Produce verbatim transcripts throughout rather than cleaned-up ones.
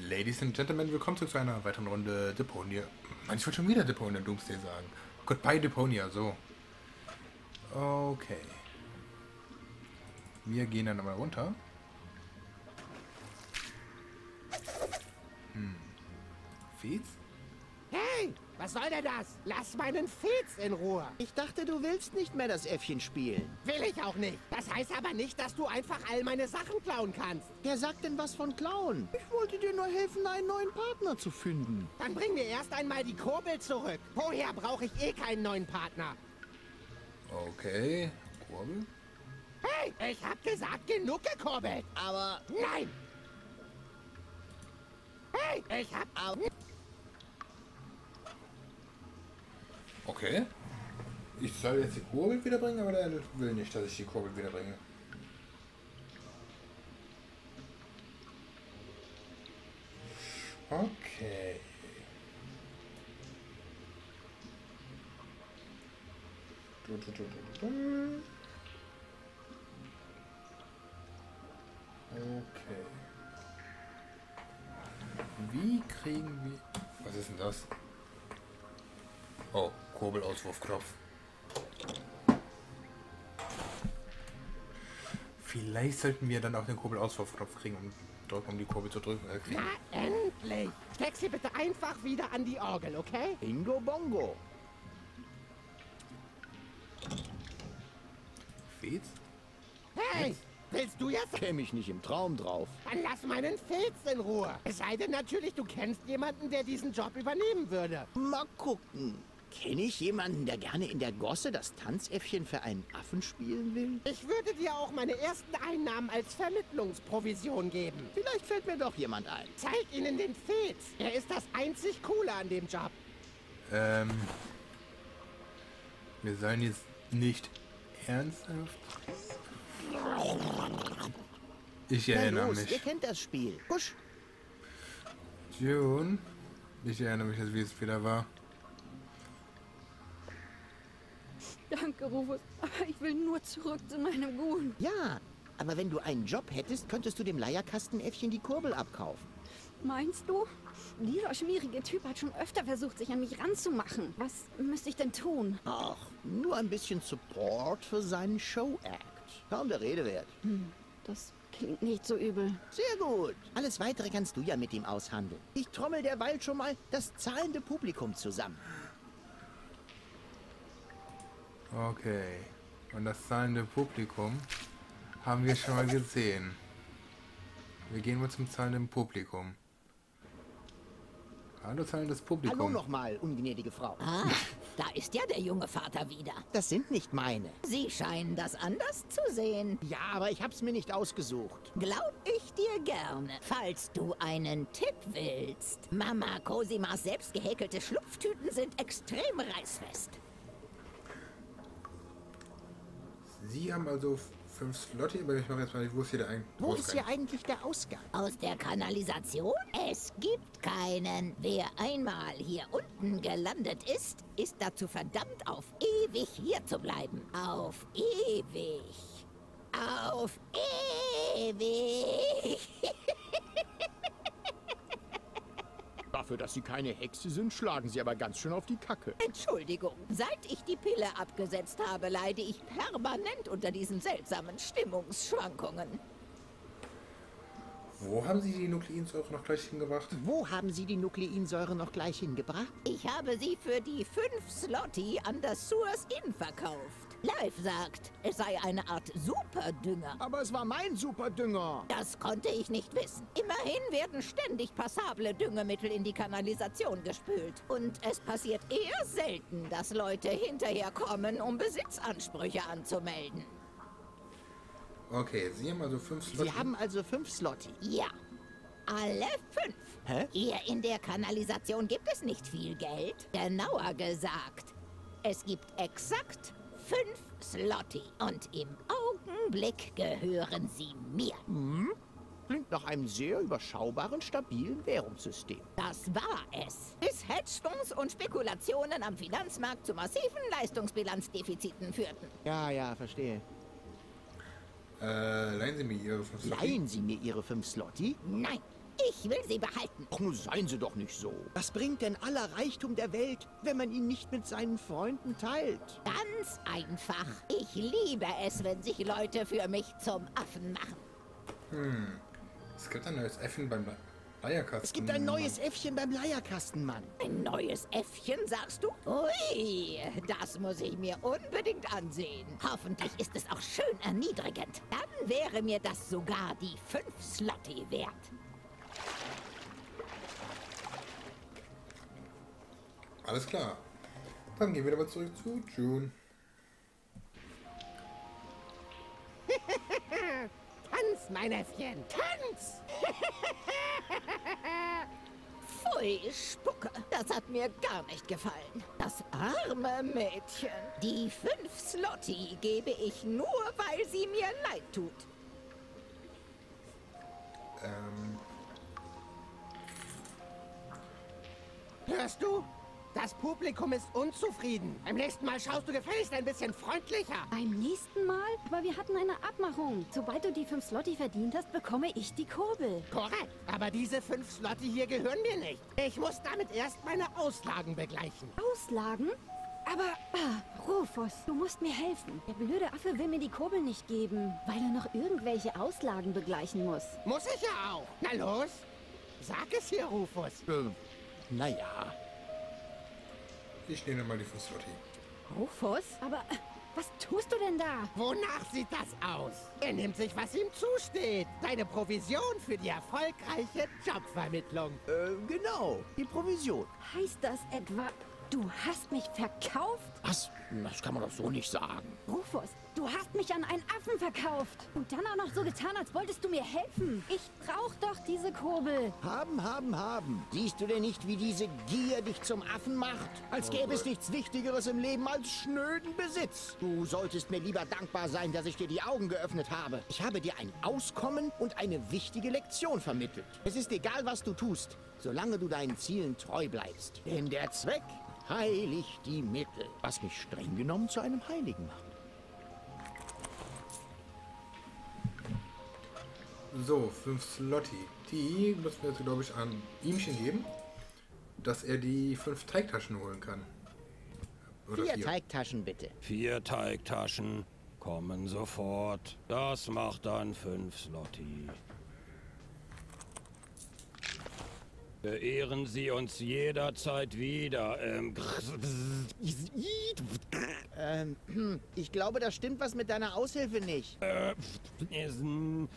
Ladies and Gentlemen, willkommen zurück zu einer weiteren Runde Deponia. Mann, ich wollte schon wieder Deponia Doomsday sagen. Goodbye Deponia, so. Okay. Wir gehen dann mal runter. Hm. Feeds? Hey, was soll denn das? Lass meinen Feeds in Ruhe. Ich dachte, du willst nicht mehr das Äffchen spielen. Will ich auch nicht. Das heißt aber nicht, dass du einfach all meine Sachen klauen kannst. Wer sagt denn was von Klauen? Ich wollte dir nur helfen, einen neuen Partner zu finden. Dann bring mir erst einmal die Kurbel zurück. Vorher brauche ich eh keinen neuen Partner. Okay. Kurbel? Hey, ich hab gesagt, genug gekurbelt. Aber... Nein! Hey, ich hab... Aber Okay. Ich soll jetzt die Kurbel wiederbringen, aber der will nicht, dass ich die Kurbel wiederbringe. Okay. Du, du, du, du, du. Okay. Wie kriegen wir... Was ist denn das? Oh, Kurbelauswurfknopf. Vielleicht sollten wir dann auch den Kurbelauswurfknopf kriegen, um drücken, um die Kurbel zu drücken. Äh, kriegen. Na, endlich! Steck sie bitte einfach wieder an die Orgel, okay? Bingo Bongo. Feeds? Hey! Willst du jetzt? Käme ich nicht im Traum drauf. Dann lass meinen Filz in Ruhe. Es sei denn natürlich, du kennst jemanden, der diesen Job übernehmen würde. Mal gucken. Kenne ich jemanden, der gerne in der Gosse das Tanzäffchen für einen Affen spielen will? Ich würde dir auch meine ersten Einnahmen als Vermittlungsprovision geben. Vielleicht fällt mir doch jemand ein. Zeig ihnen den Filz. Er ist das einzig Coole an dem Job. Ähm. Wir sollen jetzt nicht ernsthaft. Ich Na erinnere los, mich. ihr kennt das Spiel. Husch. June. Ich erinnere mich jetzt, wie es wieder war. Danke, Rufus. Aber ich will nur zurück zu meinem Gun. Ja, aber wenn du einen Job hättest, könntest du dem Leierkastenäffchen die Kurbel abkaufen. Meinst du? Dieser schmierige Typ hat schon öfter versucht, sich an mich ranzumachen. Was müsste ich denn tun? Ach, nur ein bisschen Support für seinen Show-Act. Kaum der Rede wert. Hm, das klingt nicht so übel. Sehr gut. Alles Weitere kannst du ja mit ihm aushandeln. Ich trommel derweil schon mal das zahlende Publikum zusammen. Okay. Und das zahlende Publikum haben wir schon mal gesehen. Wir gehen mal zum zahlenden Publikum. Hallo zahlendes Publikum. Hallo nochmal, ungnädige Frau. Ah, da ist ja der junge Vater wieder. Das sind nicht meine. Sie scheinen das anders zu sehen. Ja, aber ich hab's mir nicht ausgesucht. Glaub ich dir gerne. Falls du einen Tipp willst. Mama Cosimas selbst gehäkelte Schlupftüten sind extrem reißfest. Sie haben also fünf Slotty, aber ich mache jetzt mal nicht, wo ist hier der ein Wo ist Ausgang? hier eigentlich der Ausgang? Aus der Kanalisation? Es gibt keinen. Wer einmal hier unten gelandet ist, ist dazu verdammt, auf ewig hier zu bleiben. Auf ewig. Auf ewig. Dafür, dass Sie keine Hexe sind, schlagen Sie aber ganz schön auf die Kacke. Entschuldigung, seit ich die Pille abgesetzt habe, leide ich permanent unter diesen seltsamen Stimmungsschwankungen. Wo haben Sie die Nukleinsäure noch gleich hingebracht? Wo haben Sie die Nukleinsäure noch gleich hingebracht? Ich habe sie für die fünf Slotty an das Source Inn verkauft. Live sagt, es sei eine Art Superdünger. Aber es war mein Superdünger. Das konnte ich nicht wissen. Immerhin werden ständig passable Düngemittel in die Kanalisation gespült. Und es passiert eher selten, dass Leute hinterher kommen, um Besitzansprüche anzumelden. Okay, Sie haben also fünf Slotty. Sie haben also fünf Slotty. Ja, alle fünf. Hä? Hier in der Kanalisation gibt es nicht viel Geld. Genauer gesagt, es gibt exakt fünf Slotty. Und im Augenblick gehören sie mir. Hm? Klingt nach einem sehr überschaubaren, stabilen Währungssystem. Das war es. Bis Hedgefonds und Spekulationen am Finanzmarkt zu massiven Leistungsbilanzdefiziten führten. Ja, ja, verstehe. Äh, leihen Sie mir Ihre fünf Slotty? Leihen Sie mir Ihre fünf Slotty? Nein, Ich will sie behalten. Ach, nun seien Sie doch nicht so. Was bringt denn aller Reichtum der Welt, wenn man ihn nicht mit seinen Freunden teilt? Ganz einfach. Ich liebe es, wenn sich Leute für mich zum Affen machen. Hm. Es gibt ein neues Äffchen beim Leierkasten. Es gibt ein neues Äffchen beim Leierkastenmann. Ein neues Äffchen, sagst du? Ui, das muss ich mir unbedingt ansehen. Hoffentlich ist es auch schön erniedrigend. Dann wäre mir das sogar die fünf Slotty wert. Alles klar. Dann gehen wir aber zurück zu June. Tanz, mein Äffchen, tanz! Pfui, Spucke. Das hat mir gar nicht gefallen. Das arme Mädchen. Die fünf Slotty gebe ich nur, weil sie mir leid tut. Ähm. Hörst du? Das Publikum ist unzufrieden. Beim nächsten Mal schaust du gefälligst ein bisschen freundlicher. Beim nächsten Mal? Aber wir hatten eine Abmachung. Sobald du die fünf Slotty verdient hast, bekomme ich die Kurbel. Korrekt, aber diese fünf Slotty hier gehören mir nicht. Ich muss damit erst meine Auslagen begleichen. Auslagen? Aber, ah, Rufus, du musst mir helfen. Der blöde Affe will mir die Kurbel nicht geben, weil er noch irgendwelche Auslagen begleichen muss. Muss ich ja auch. Na los, sag es hier, Rufus. Äh, naja. Ich nehme mal die fünf Slotty. Rufus? Aber, äh, was tust du denn da? Wonach sieht das aus? Er nimmt sich, was ihm zusteht. Seine Provision für die erfolgreiche Jobvermittlung. Äh, genau. Die Provision. Heißt das etwa, du hast mich verkauft? Was? Das kann man doch so nicht sagen. Rufus, du hast mich an einen Affen verkauft. Und dann auch noch so getan, als wolltest du mir helfen. Ich brauch doch diese Kurbel. Haben, haben, haben. Siehst du denn nicht, wie diese Gier dich zum Affen macht? Als gäbe es nichts Wichtigeres im Leben als schnöden Besitz. Du solltest mir lieber dankbar sein, dass ich dir die Augen geöffnet habe. Ich habe dir ein Auskommen und eine wichtige Lektion vermittelt. Es ist egal, was du tust, solange du deinen Zielen treu bleibst. Denn der Zweck heiligt die Mittel, was mich streng genommen zu einem Heiligen macht. So, fünf Slotty. Die müssen wir jetzt, glaube ich, an ihmchen geben, dass er die fünf Teigtaschen holen kann. Oder Vier vier. Teigtaschen bitte. Vier Teigtaschen kommen sofort. Das macht dann fünf Slotty. Beehren Sie uns jederzeit wieder. Ähm, Ähm, hm, ich glaube, da stimmt was mit deiner Aushilfe nicht. äh, essen.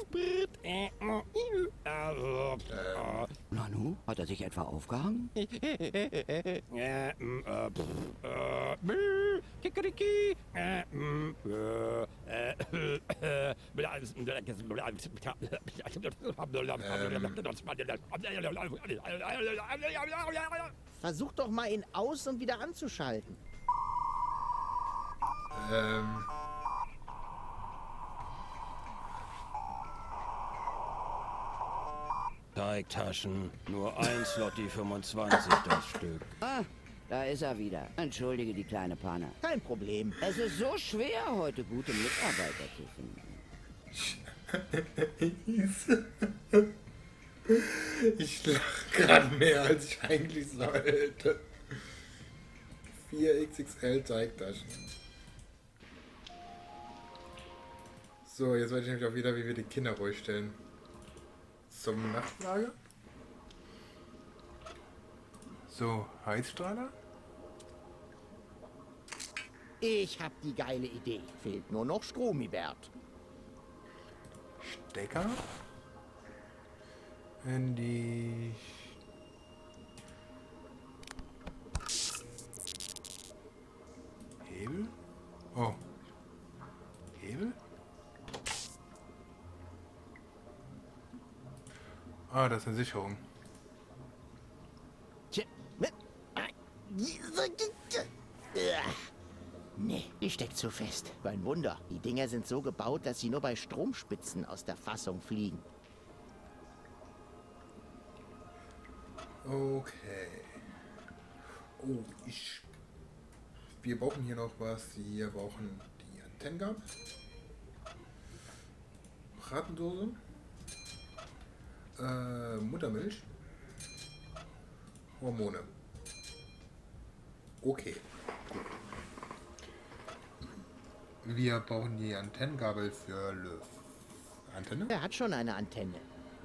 Nanu, hat er sich etwa aufgehangen? Äh, mm, äh, pff, äh, mh, Kikeriki, äh, mm, äh, äh, Versuch doch mal ihn aus und wieder anzuschalten. Ähm. Teigtaschen, nur ein Slotty fünfundzwanzig das Stück. Ah, da ist er wieder. Entschuldige die kleine Panne. Kein Problem. Es ist so schwer, heute gute Mitarbeiter zu finden. Ich lache gerade mehr, als ich eigentlich sollte. vier X X L Teigtaschen. So, jetzt weiß ich nämlich auch wieder, wie wir die Kinder ruhig stellen. Zum Nachtlager. So, Heizstrahler. Ich hab die geile Idee. Fehlt nur noch Stromibert. Stecker. In die... Hebel? Oh. Hebel? Ah, das ist eine Sicherung. Tja, mit- Nee, die steckt zu fest. Kein Wunder. Die Dinger sind so gebaut, dass sie nur bei Stromspitzen aus der Fassung fliegen. Okay. Oh, ich... Wir brauchen hier noch was. Wir brauchen die Antennengabel. Bratendose. Äh, Muttermilch. Hormone. Okay. Gut. Wir brauchen die Antennengabel für Löw. Antenne? Er hat schon eine Antenne.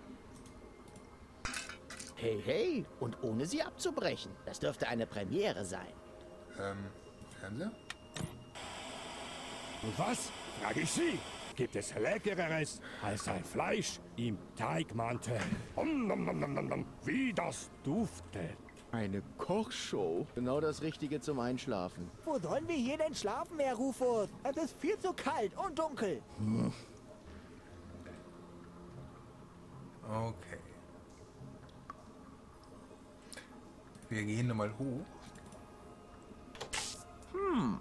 Hey, hey, und ohne sie abzubrechen. Das dürfte eine Premiere sein. Ähm, Fernseher? Und was? Frage ich Sie. Gibt es Leckereres als ein Fleisch im Teigmantel? Om, nom, nom, nom, nom, nom. Wie das duftet. Eine Kochshow. Genau das Richtige zum Einschlafen. Wo sollen wir hier denn schlafen, Herr Rufus? Es ist viel zu kalt und dunkel. Hm. Okay. Wir gehen nochmal hoch. Hm.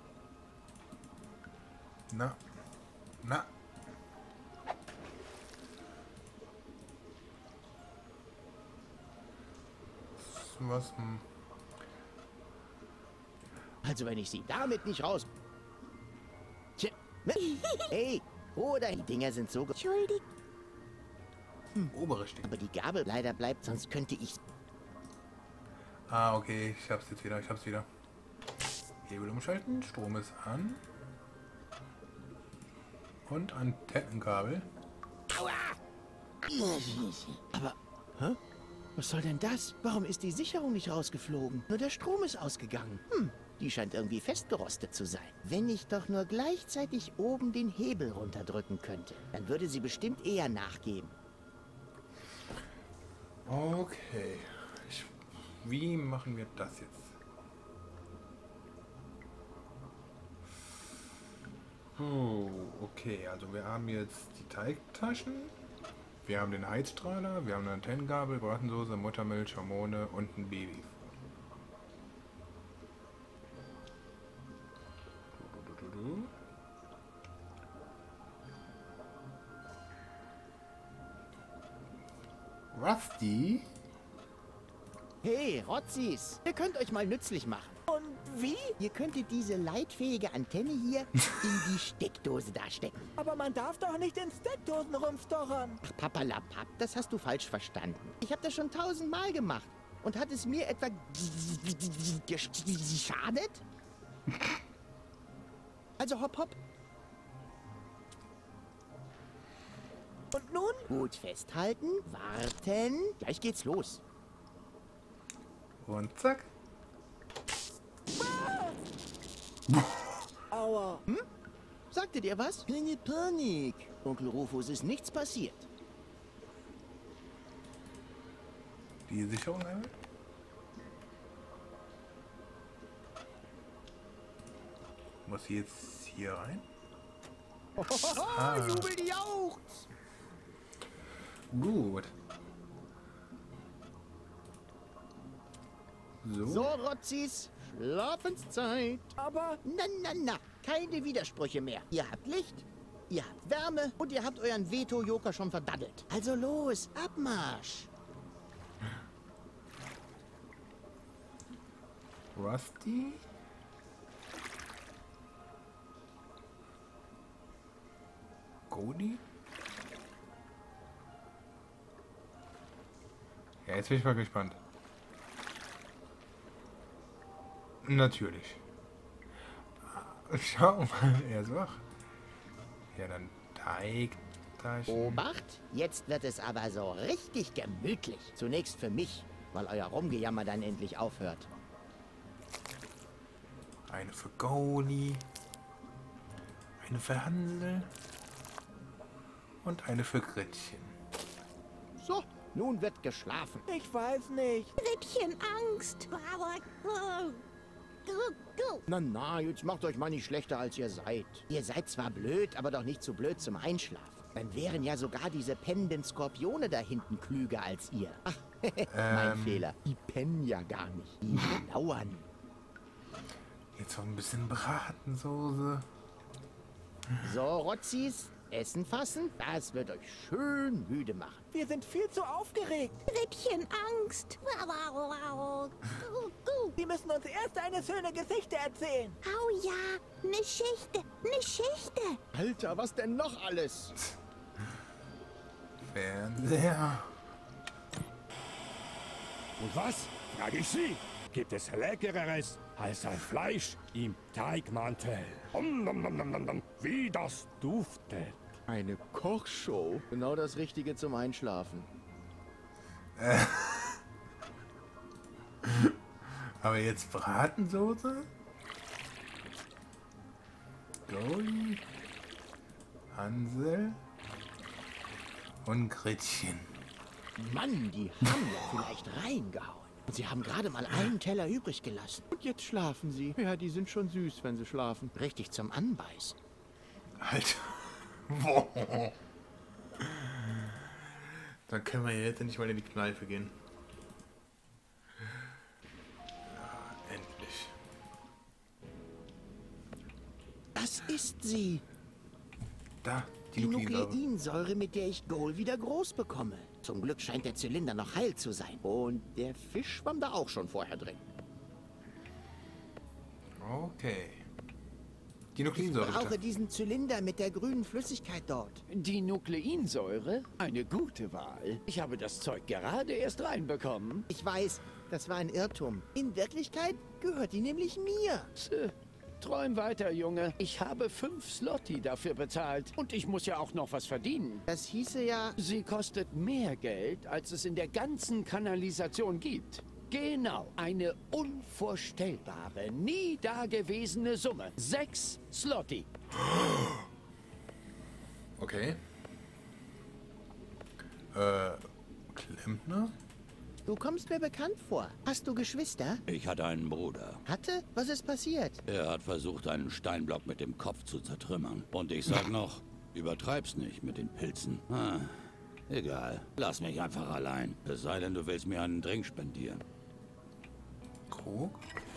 Na. Na. Was? Hm. Also wenn ich sie damit nicht raus... Tja, ne? Hey, oder die Dinger sind so... ge- Entschuldigung. Obere stehen. Aber die Gabel leider bleibt, sonst könnte ich... Ah, okay. Ich hab's jetzt wieder. Ich hab's wieder. Hebel umschalten. Strom ist an. Und Antennenkabel. Aber, hä? Was soll denn das? Warum ist die Sicherung nicht rausgeflogen? Nur der Strom ist ausgegangen. Hm, die scheint irgendwie festgerostet zu sein. Wenn ich doch nur gleichzeitig oben den Hebel runterdrücken könnte, dann würde sie bestimmt eher nachgeben. Okay. Ich, wie machen wir das jetzt? Oh, okay, also wir haben jetzt die Teigtaschen, wir haben den Heizstrahler, wir haben eine Antennengabel, Bratensoße, Muttermilch, Hormone und ein Baby. Rusty? Hey, Rotzis, ihr könnt euch mal nützlich machen. Und wie? Ihr könntet diese leitfähige Antenne hier in die Steckdose da stecken. Aber man darf doch nicht in Steckdosen rumstochern. Ach, Papalapap, das hast du falsch verstanden. Ich habe das schon tausendmal gemacht. Und hat es mir etwa geschadet? Also hopp, hopp. Und nun? Gut festhalten, warten. Gleich geht's los. Und zack. Aua. Hm? Sagte dir was? Panik, Panik. Onkel Rufus ist nichts passiert. Die Sicherung einmal. Muss sie jetzt hier rein? Ah. Jubel die jauchzt. Gut. So. So, Rotzis, Schlafenszeit. Aber Na, na, na, keine Widersprüche mehr. Ihr habt Licht, ihr habt Wärme und ihr habt euren Veto-Joker schon verdaddelt. Also los, Abmarsch. Rusty? Cody? Ja, jetzt bin ich mal gespannt. Natürlich. Schau mal, er ist wach. Ja, dann Teigtaschen. Obacht, jetzt wird es aber so richtig gemütlich. Zunächst für mich, weil euer Rumgejammer dann endlich aufhört. Eine für Cody. Eine für Hansel. Und eine für Gretchen. So, nun wird geschlafen. ich weiß nicht. Rippchen Angst. Na, na, jetzt macht euch mal nicht schlechter, als ihr seid. Ihr seid zwar blöd, aber doch nicht zu blöd zum Einschlafen. Dann wären ja sogar diese pennenden Skorpione da hinten klüger als ihr. Ach, mein Ähm. Fehler. Die pennen ja gar nicht. Die lauern. Jetzt noch ein bisschen Bratensoße. So, Rotzis, Essen fassen, das wird euch schön müde machen. Wir sind viel zu aufgeregt. Rippchen Angst. Sie müssen uns erst eine schöne Geschichte erzählen. Oh ja, ne Geschichte, ne Geschichte. Alter, was denn noch alles? Fernseher. Und was, frage ich Sie, gibt es Leckereres als ein Fleisch im Teigmantel? Om, nom, nom, nom, nom, nom. Wie das duftet. Eine Kochshow. Genau das Richtige zum Einschlafen. Aber jetzt Bratensoße? Goldie, Hansel und Gretchen. Mann, die haben ja vielleicht reingehauen. Und sie haben gerade mal einen Teller übrig gelassen. Und jetzt schlafen sie. Ja, die sind schon süß, wenn sie schlafen. Richtig zum Anbeißen. Alter. Boah. Dann können wir jetzt endlich mal in die Kneipe gehen. Ja, endlich. Das ist sie. Da, die, Die Nukleinsäure. Nukleinsäure, mit der ich Goal wieder groß bekomme. Zum Glück scheint der Zylinder noch heil zu sein. Und der Fisch schwamm da auch schon vorher drin. Okay. Die Ich Nukleinsäure, brauche bitte. diesen Zylinder mit der grünen Flüssigkeit dort. Die Nukleinsäure? Eine gute Wahl. Ich habe das Zeug gerade erst reinbekommen. Ich weiß, das war ein Irrtum. In Wirklichkeit gehört die nämlich mir. Tch, Träum weiter, Junge. Ich habe fünf Slotty dafür bezahlt. Und ich muss ja auch noch was verdienen. Das hieße ja... Sie kostet mehr Geld, als es in der ganzen Kanalisation gibt. Genau, eine unvorstellbare, nie dagewesene Summe. Sechs Slotty. Okay. Äh, Klempner? Du kommst mir bekannt vor. Hast du Geschwister? Ich hatte einen Bruder. Hatte? Was ist passiert? Er hat versucht, einen Steinblock mit dem Kopf zu zertrümmern. Und ich sag noch, übertreib's nicht mit den Pilzen. Ah, egal, lass mich einfach allein. Es sei denn, du willst mir einen Drink spendieren. Krug?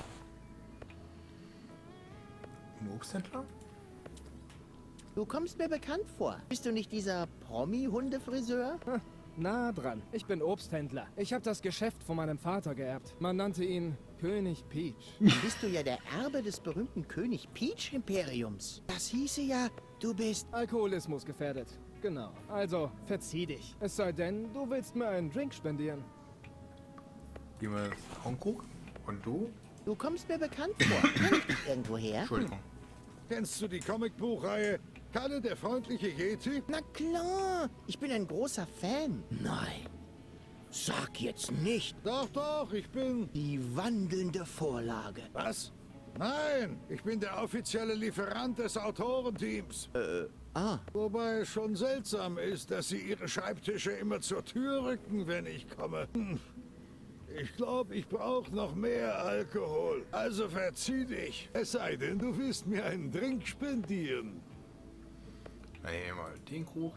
Ein Obsthändler? Du kommst mir bekannt vor. Bist du nicht dieser Promi-Hundefriseur? Hm, nah dran. Ich bin Obsthändler. Ich habe das Geschäft von meinem Vater geerbt. Man nannte ihn König Peach. Dann bist du ja der Erbe des berühmten König Peach-Imperiums. Das hieße ja, du bist... Alkoholismus gefährdet. Genau. Also, verzieh dich. Es sei denn, du willst mir einen Drink spendieren. Gehen wir auch einen Krug? Und du? Du kommst mir bekannt vor. Kenn ich dich irgendwoher? Entschuldigung. Kennst du die Comicbuchreihe Kalle der freundliche Yeti? Na klar. Ich bin ein großer Fan. Nein. Sag jetzt nicht. Doch, doch, ich bin... Die wandelnde Vorlage. Was? Nein, ich bin der offizielle Lieferant des Autorenteams. Äh, ah. Wobei es schon seltsam ist, dass sie ihre Schreibtische immer zur Tür rücken, wenn ich komme. Hm. Ich glaube, ich brauche noch mehr Alkohol. Also verzieh dich. Es sei denn, du willst mir einen Drink spendieren. Dann nehmen wir mal den Krug.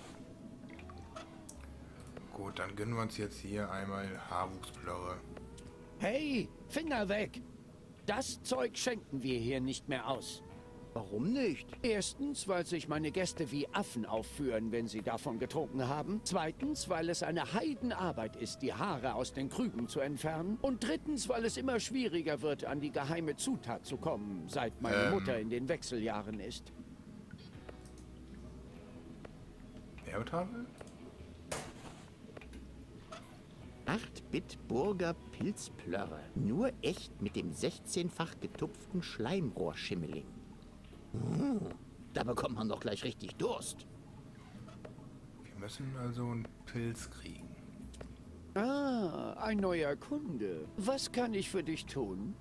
Gut, dann gönnen wir uns jetzt hier einmal Haarwuchsplörre. Hey, Finger weg! Das Zeug schenken wir hier nicht mehr aus. Warum nicht? Erstens, weil sich meine Gäste wie Affen aufführen, wenn sie davon getrunken haben. Zweitens, weil es eine Heidenarbeit ist, die Haare aus den Krügen zu entfernen. Und drittens, weil es immer schwieriger wird, an die geheime Zutat zu kommen, seit meine Ähm. Mutter in den Wechseljahren ist. Werbetafel? acht Bit Burger Pilzplörre. Nur echt mit dem sechzehnfach getupften Schleimrohrschimmeling. Hm, da bekommt man doch gleich richtig Durst. Wir müssen also einen Pilz kriegen. Ah, ein neuer Kunde. Was kann ich für dich tun?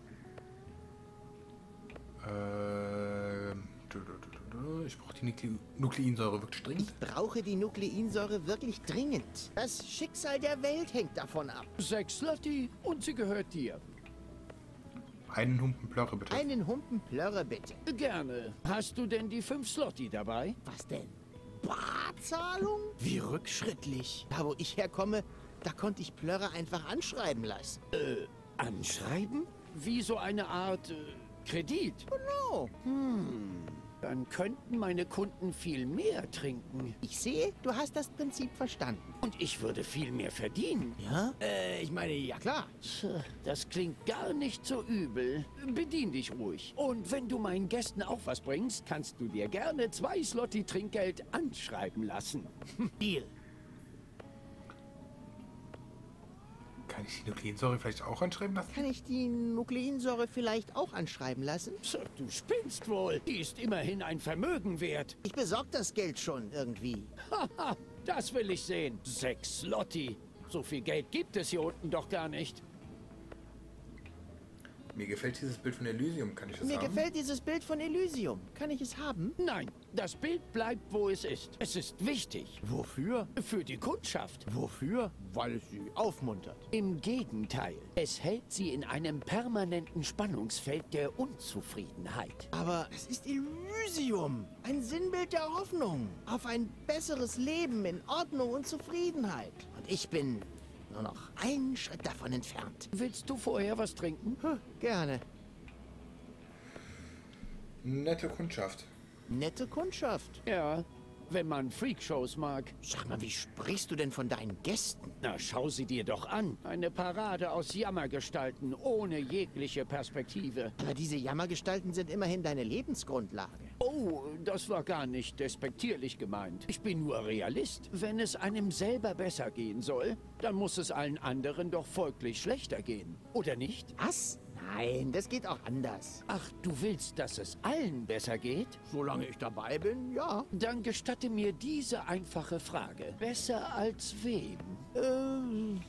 Ähm, du, du, du, du, ich brauche die Nukle Nukleinsäure wirklich dringend. Ich brauche die Nukleinsäure wirklich dringend. Das Schicksal der Welt hängt davon ab. Sechs Slotty und sie gehört dir. Einen Humpen Plörre bitte. Einen Humpen Plörre bitte. Gerne. Hast du denn die fünf Slotty dabei? Was denn? Barzahlung? Wie rückschrittlich. Da, wo ich herkomme, da konnte ich Plörre einfach anschreiben lassen. Äh, anschreiben? Wie so eine Art äh, Kredit? Genau. Hm, dann könnten meine Kunden viel mehr trinken. Ich sehe, du hast das Prinzip verstanden. Und ich würde viel mehr verdienen. Ja? Äh, ich meine, ja klar. Tja, das klingt gar nicht so übel. Bedien dich ruhig. Und wenn du meinen Gästen auch was bringst, kannst du dir gerne zwei Slotty Trinkgeld anschreiben lassen. Deal. Kann ich die Nukleinsäure vielleicht auch anschreiben lassen? Kann ich die Nukleinsäure vielleicht auch anschreiben lassen? Psst, du spinnst wohl. Die ist immerhin ein Vermögen wert. Ich besorge das Geld schon irgendwie. Haha, das will ich sehen. Sechs Lotti. So viel Geld gibt es hier unten doch gar nicht. Mir gefällt dieses Bild von Elysium. Kann ich das Mir haben? gefällt dieses Bild von Elysium. Kann ich es haben? Nein, das Bild bleibt, wo es ist. Es ist wichtig. Wofür? Für die Kundschaft. Wofür? Weil es sie aufmuntert. Im Gegenteil. Es hält sie in einem permanenten Spannungsfeld der Unzufriedenheit. Aber es ist Elysium. Ein Sinnbild der Hoffnung. Auf ein besseres Leben in Ordnung und Zufriedenheit. Und ich bin nur noch einen Schritt davon entfernt. Willst du vorher was trinken? Hm, gerne. Nette Kundschaft. Nette Kundschaft. Ja, wenn man Freakshows mag. Sag mal, wie sprichst du denn von deinen Gästen? Na, schau sie dir doch an. Eine Parade aus Jammergestalten ohne jegliche Perspektive. Aber diese Jammergestalten sind immerhin deine Lebensgrundlage. Oh, das war gar nicht despektierlich gemeint. Ich bin nur Realist. Wenn es einem selber besser gehen soll, dann muss es allen anderen doch folglich schlechter gehen. Oder nicht? Was? Nein, das geht auch anders. Ach, du willst, dass es allen besser geht? Solange ich dabei bin, ja. Dann gestatte mir diese einfache Frage. Besser als wem? Ähm...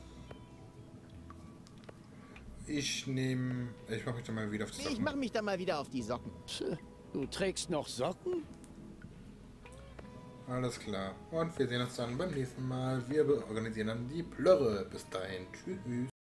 Ich nehme... Ich mache mich dann mal wieder auf die Socken. Ich mache mich dann mal wieder auf die Socken. Psst, du trägst noch Socken? Alles klar. Und wir sehen uns dann beim nächsten Mal. Wir organisieren dann die Plörre. Bis dahin. Tschüss.